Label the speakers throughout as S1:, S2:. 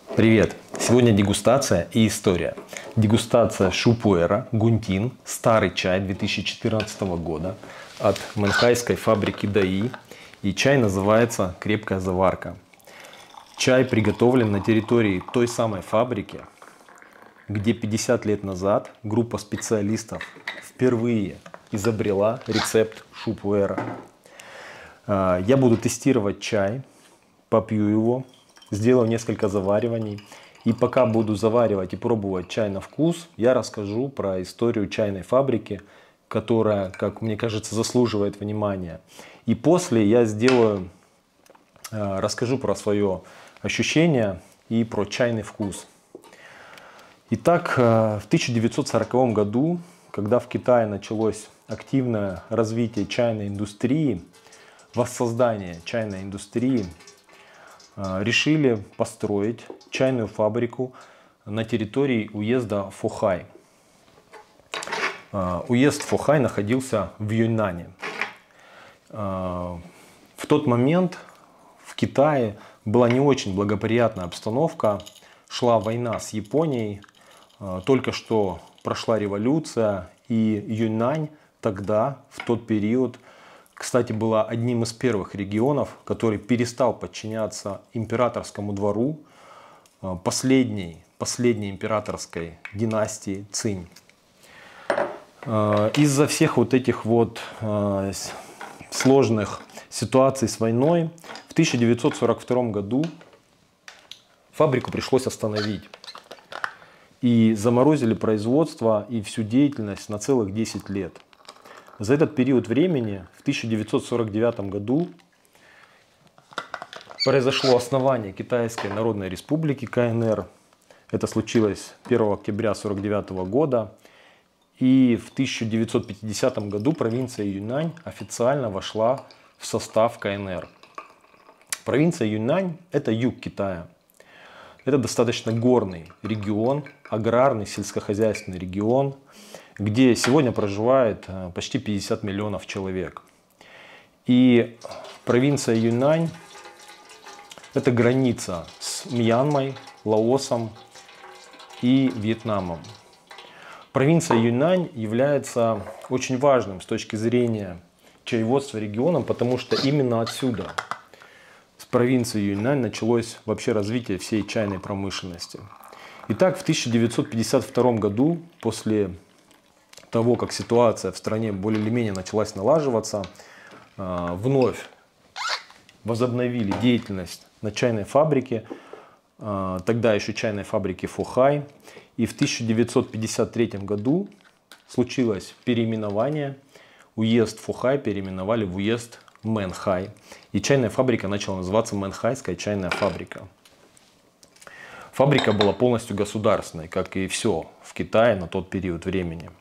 S1: Привет! Сегодня дегустация и история. Дегустация Шупуэра Гунтин, старый чай 2014 года от Мэнхайской фабрики Даи. И чай называется «Крепкая заварка». Чай приготовлен на территории той самой фабрики, где 50 лет назад группа специалистов впервые изобрела рецепт Шупуэра. Я буду тестировать чай, попью его, сделаю несколько завариваний. И пока буду заваривать и пробовать чай на вкус, я расскажу про историю чайной фабрики, которая, как мне кажется, заслуживает внимания. И после я расскажу про свое ощущение и про чайный вкус. Итак, в 1940 году, когда в Китае началось активное развитие чайной индустрии, воссоздание чайной индустрии, решили построить чайную фабрику на территории уезда Фохай. Уезд Фохай находился в Юньнане. В тот момент в Китае была не очень благоприятная обстановка. Шла война с Японией, только что прошла революция, и Юньнань тогда, в тот период, кстати, была одним из первых регионов, который перестал подчиняться императорскому двору последней императорской династии Цинь. Из-за всех вот этих сложных ситуаций с войной в 1942 году фабрику пришлось остановить. И заморозили производство и всю деятельность на целых 10 лет. За этот период времени, в 1949 году, произошло основание Китайской Народной Республики КНР. Это случилось 1 октября 1949 года. И в 1950 году провинция Юньнань официально вошла в состав КНР. Провинция Юньнань – это юг Китая. Это достаточно горный регион, аграрный, сельскохозяйственный регион, где сегодня проживает почти 50 миллионов человек. И провинция Юньнань – это граница с Мьянмой, Лаосом и Вьетнамом. Провинция Юньнань является очень важным с точки зрения чаеводства регионом, потому что именно отсюда, с провинции Юньнань, началось вообще развитие всей чайной промышленности. Итак, в 1952 году, после того, как ситуация в стране более или менее началась налаживаться, вновь возобновили деятельность на чайной фабрике, тогда еще чайной фабрике Фохай. И в 1953 году случилось переименование. Уезд Фохай переименовали в уезд Мэнхай. И чайная фабрика начала называться Мэнхайская чайная фабрика. Фабрика была полностью государственной, как и все в Китае на тот период времени.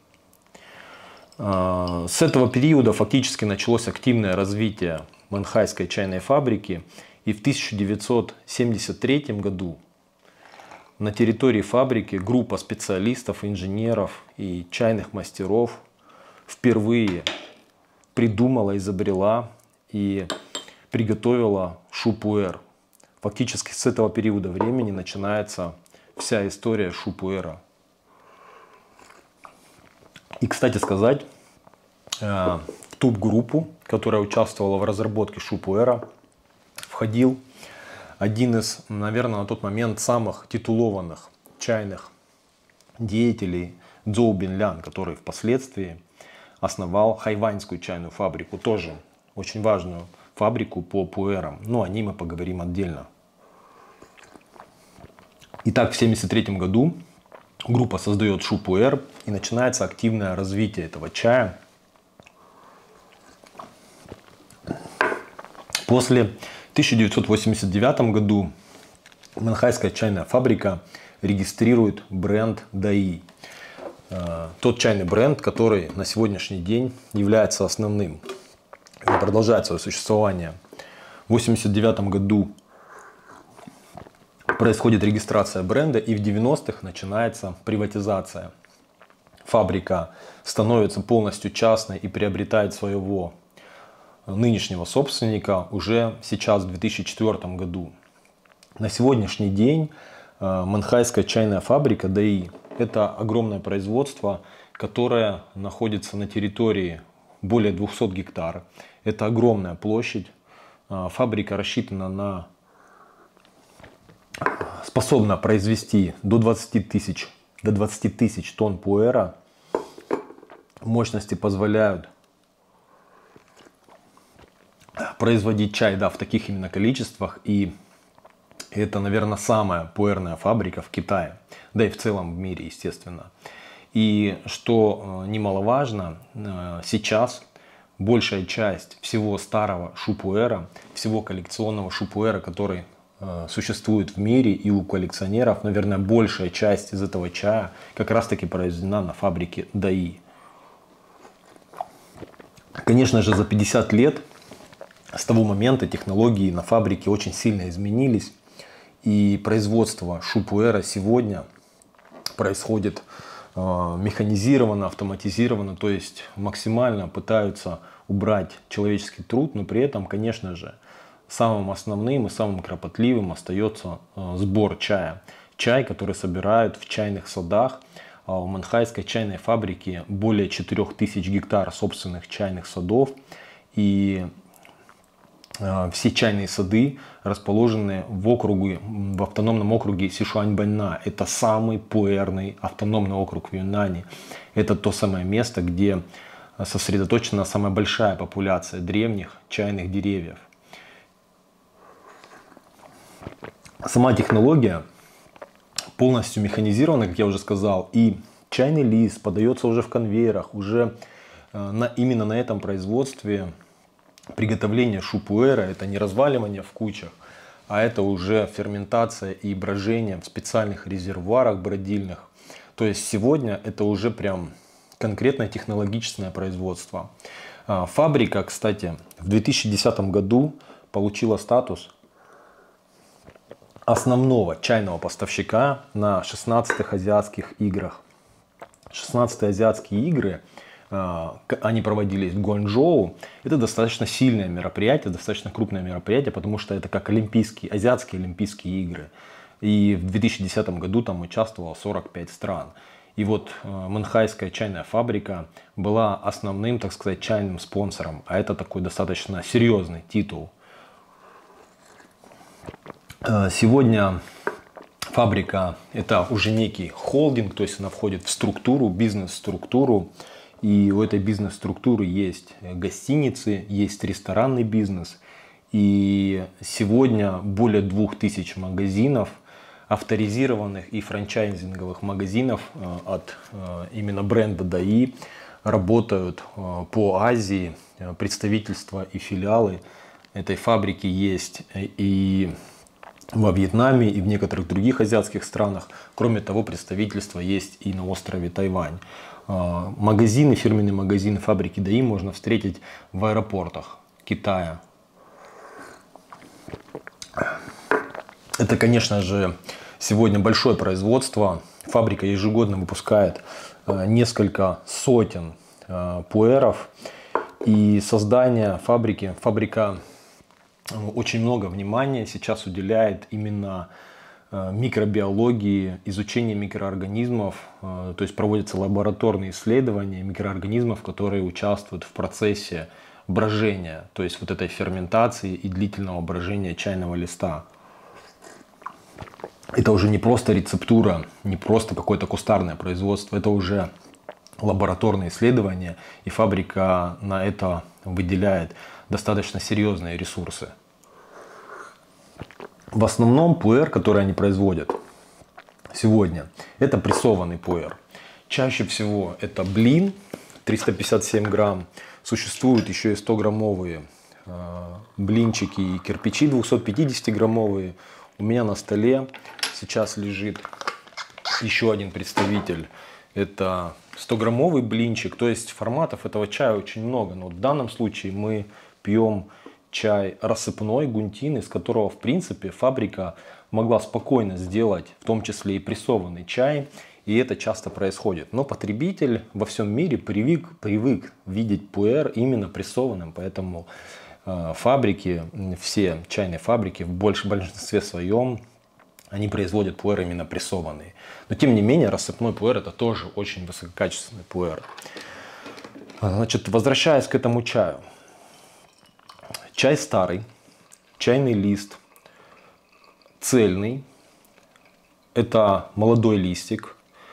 S1: С этого периода фактически началось активное развитие Мэнхайской чайной фабрики. И в 1973 году на территории фабрики группа специалистов, инженеров и чайных мастеров впервые придумала, изобрела и приготовила Шупуэр. Фактически с этого периода времени начинается вся история Шупуэра. И, кстати сказать, в ту группу, которая участвовала в разработке Шупуэра, входил один из, наверное, на тот момент самых титулованных чайных деятелей Цзоу Бинлян, который впоследствии основал Хайваньскую чайную фабрику, тоже очень важную фабрику по пуэрам. Но о ней мы поговорим отдельно. Итак, в 1973 году группа создает Шупуэр, и начинается активное развитие этого чая. В 1989 году Мэнхайская чайная фабрика регистрирует бренд Даи. Тот чайный бренд, который на сегодняшний день является основным и продолжает свое существование. В 1989 году происходит регистрация бренда, и в 90-х начинается приватизация. Фабрика становится полностью частной и приобретает своего нынешнего собственника уже сейчас, в 2004 году. На сегодняшний день Манхайская чайная фабрика ДАИ. Это огромное производство, которое находится на территории более 200 гектар. Это огромная площадь. Фабрика рассчитана способна произвести до 20 тысяч тонн пуэра. Мощности позволяют производить чай, да, в таких именно количествах. И это, наверное, самая пуэрная фабрика в Китае, да и в целом в мире, естественно. И что немаловажно, сейчас большая часть всего старого шупуэра, всего коллекционного шупуэра, который существует в мире и у коллекционеров, наверное, большая часть из этого чая как раз таки произведена на фабрике ДАИ. Конечно же, за 50 лет с того момента технологии на фабрике очень сильно изменились. И производство шупуэра сегодня происходит механизированно, автоматизированно, то есть максимально пытаются убрать человеческий труд, но при этом, конечно же, самым основным и самым кропотливым остается сбор чая. Чай, который собирают в чайных садах. У Манхайской чайной фабрики более 4000 гектар собственных чайных садов. И все чайные сады расположены в автономном округе Сычуаньбаньна. Это самый пуэрный автономный округ в Юньнане. Это то самое место, где сосредоточена самая большая популяция древних чайных деревьев. Сама технология полностью механизирована, как я уже сказал, и чайный лист подается уже в конвейерах, уже именно на этом производстве. Приготовление шупуэра — это не разваливание в кучах, а это уже ферментация и брожение в специальных резервуарах бродильных. То есть сегодня это уже прям конкретное технологичное производство. Фабрика, кстати, в 2010 году получила статус основного чайного поставщика на 16-х азиатских играх. 16-е азиатские игры, они проводились в Гуанчжоу. Это достаточно сильное мероприятие, достаточно крупное мероприятие, потому что это как азиатские олимпийские игры. И в 2010 году там участвовало 45 стран. И вот Манхайская чайная фабрика была основным, так сказать, чайным спонсором. А это такой достаточно серьезный титул. Сегодня фабрика — это уже некий холдинг, то есть она входит в структуру, бизнес-структуру. И у этой бизнес-структуры есть гостиницы, есть ресторанный бизнес. И сегодня более 2000 магазинов, авторизированных и франчайзинговых магазинов от именно бренда ДАИ работают по Азии. Представительства и филиалы этой фабрики есть и во Вьетнаме, и в некоторых других азиатских странах. Кроме того, представительства есть и на острове Тайвань. Магазины, фирменные магазины фабрики ДАИ можно встретить в аэропортах Китая. Это, конечно же, сегодня большое производство. Фабрика ежегодно выпускает несколько сотен пуэров. И создание фабрика очень много внимания сейчас уделяет именно микробиологии, изучению микроорганизмов, то есть проводятся лабораторные исследования микроорганизмов, которые участвуют в процессе брожения, то есть вот этой ферментации и длительного брожения чайного листа. Это уже не просто рецептура, не просто какое-то кустарное производство, это уже лабораторные исследования, и фабрика на это выделяет достаточно серьезные ресурсы. В основном пуэр, который они производят сегодня, это прессованный пуэр. Чаще всего это блин 357 грамм. Существуют еще и 100-граммовые блинчики и кирпичи 250-граммовые. У меня на столе сейчас лежит еще один представитель. Это 100-граммовый блинчик. То есть форматов этого чая очень много. Но в данном случае мы пьем чай рассыпной, гунтин, из которого, в принципе, фабрика могла спокойно сделать, в том числе и прессованный чай. И это часто происходит. Но потребитель во всем мире привык видеть пуэр именно прессованным. Поэтому фабрики, все чайные фабрики в большинстве своем они производят пуэр именно прессованный. Но тем не менее, рассыпной пуэр это тоже очень высококачественный пуэр. Значит, возвращаясь к этому чаю. Чай старый, чайный лист, цельный. Это молодой листик,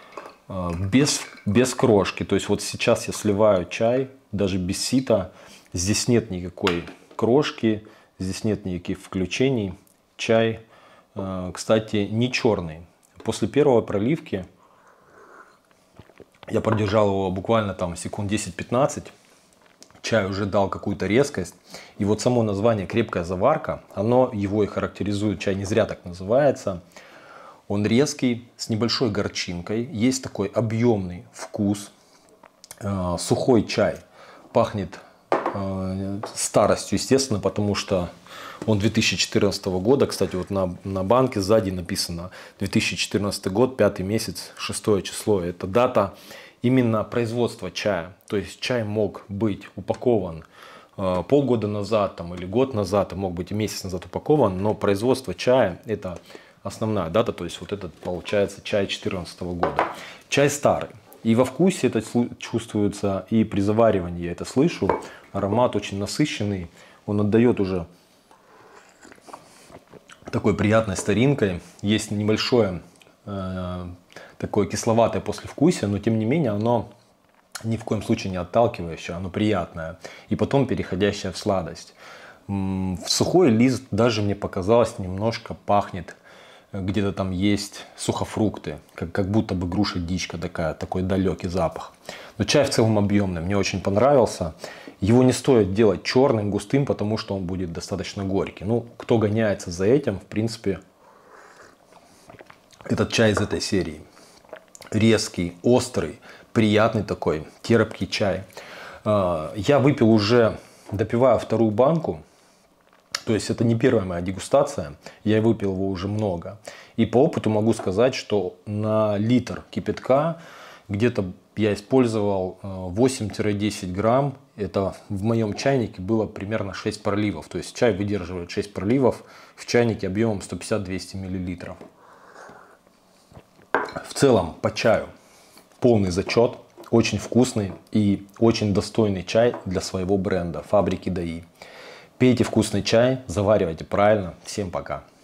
S1: без крошки. То есть вот сейчас я сливаю чай, даже без сита. Здесь нет никакой крошки, здесь нет никаких включений. Чай, кстати, не черный. После первой проливки я продержал его буквально там секунд 10-15. Чай уже дал какую-то резкость. И вот само название «крепкая заварка», оно его и характеризует. Чай не зря так называется. Он резкий, с небольшой горчинкой. Есть такой объемный вкус. Сухой чай пахнет старостью, естественно, потому что он 2014 года. Кстати, вот на банке сзади написано 2014 год, 5 месяц, 6 число. Это дата именно производства чая. То есть чай мог быть упакован полгода назад там, или год назад, мог быть и месяц назад упакован, но производство чая это основная дата, то есть вот этот получается чай 2014 года. Чай старый. И во вкусе это чувствуется, и при заваривании я это слышу. Аромат очень насыщенный. Он отдает уже такой приятной старинкой. Есть небольшое такое кисловатое послевкусие, но тем не менее оно ни в коем случае не отталкивающее, оно приятное. И потом переходящее в сладость. В сухой лист даже мне показалось немножко пахнет. Где-то там есть сухофрукты, как будто бы груша дичка такой далекий запах. Но чай в целом объемный, мне очень понравился. Его не стоит делать черным, густым, потому что он будет достаточно горький. Ну, кто гоняется за этим, в принципе, этот чай из этой серии. Резкий, острый, приятный такой, терпкий чай. Я выпил уже, допивая вторую банку. То есть это не первая моя дегустация, я выпил его уже много. И по опыту могу сказать, что на литр кипятка где-то я использовал 8-10 грамм. Это в моем чайнике было примерно 6 проливов. То есть чай выдерживает 6 проливов в чайнике объемом 150-200 мл. В целом по чаю полный зачет, очень вкусный и очень достойный чай для своего бренда фабрики ДАИ. Пейте вкусный чай, заваривайте правильно. Всем пока.